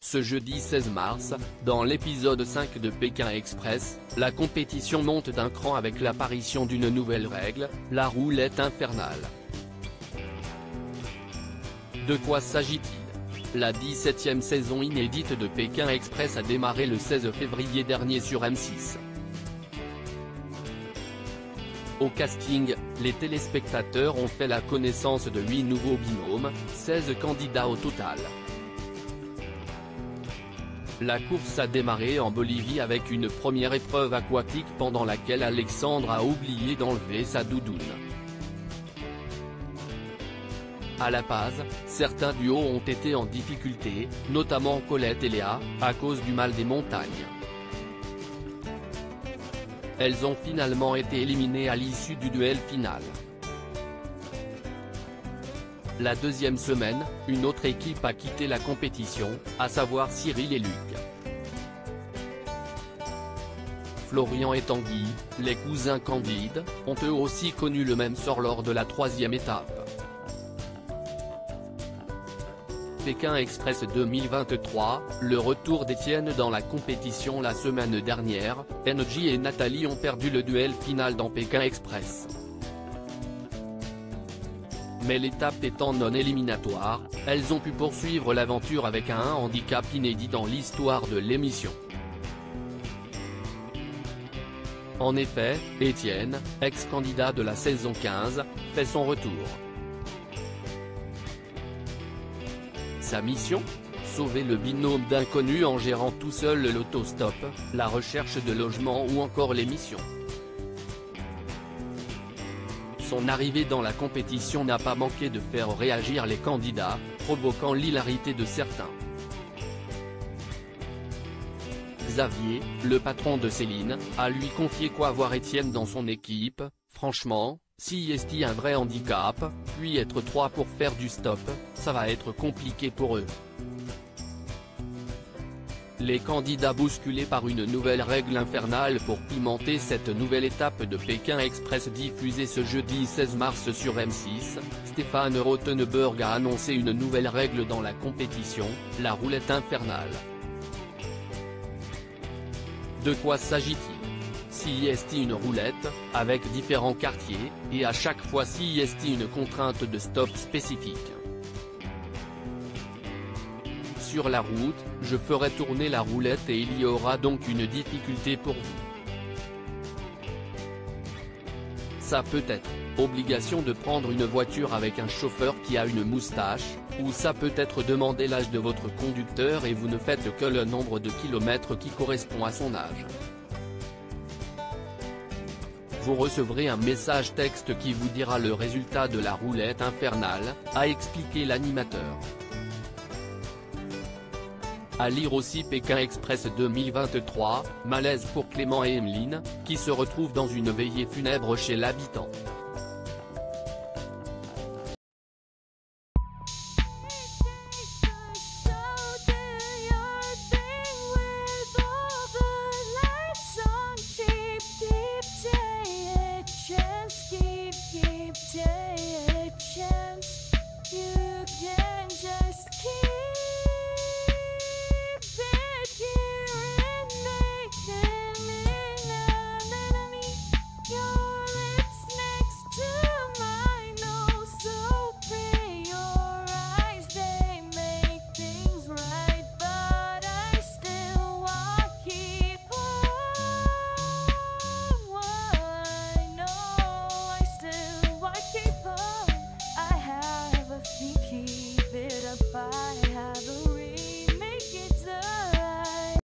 ce jeudi 16 mars, dans l'épisode 5 de Pékin Express, la compétition monte d'un cran avec l'apparition d'une nouvelle règle, la roulette infernale. De quoi s'agit-il? La 17e saison inédite de Pékin Express a démarré le 16 février dernier sur M6. Au casting, les téléspectateurs ont fait la connaissance de 8 nouveaux binômes, 16 candidats au total. La course a démarré en Bolivie avec une première épreuve aquatique pendant laquelle Alexandre a oublié d'enlever sa doudoune. À La Paz, certains duos ont été en difficulté, notamment Colette et Léa, à cause du mal des montagnes. Elles ont finalement été éliminées à l'issue du duel final. La deuxième semaine, une autre équipe a quitté la compétition, à savoir Cyril et Luc. Florian et Tanguy, les cousins Candides, ont eux aussi connu le même sort lors de la troisième étape. Pékin Express 2023, le retour d'Étienne dans la compétition la semaine dernière, NJ et Nathalie ont perdu le duel final dans Pékin Express. Mais l'étape étant non éliminatoire, elles ont pu poursuivre l'aventure avec un handicap inédit dans l'histoire de l'émission. En effet, Étienne, ex-candidat de la saison 15, fait son retour. Sa mission ? Sauver le binôme d'inconnus en gérant tout seul l'autostop, la recherche de logement ou encore l'émission. Son arrivée dans la compétition n'a pas manqué de faire réagir les candidats, provoquant l'hilarité de certains. Xavier, le patron de Céline, a lui confié quoi voir Étienne dans son équipe. Franchement, si est un vrai handicap, puis être 3 pour faire du stop, ça va être compliqué pour eux. Les candidats bousculés par une nouvelle règle infernale pour pimenter cette nouvelle étape de Pékin Express diffusée ce jeudi 16 mars sur M6, Stéphane Rothenberg a annoncé une nouvelle règle dans la compétition, la roulette infernale. De quoi s'agit-il? Si est une roulette, avec différents quartiers, et à chaque fois si est une contrainte de stop spécifique. Sur la route, je ferai tourner la roulette et il y aura donc une difficulté pour vous. Ça peut être, obligation de prendre une voiture avec un chauffeur qui a une moustache, ou ça peut être demander l'âge de votre conducteur et vous ne faites que le nombre de kilomètres qui correspond à son âge. Vous recevrez un message texte qui vous dira le résultat de la roulette infernale, a expliqué l'animateur. À lire aussi Pékin Express 2023, malaise pour Clément et Emeline, qui se retrouvent dans une veillée funèbre chez l'habitant.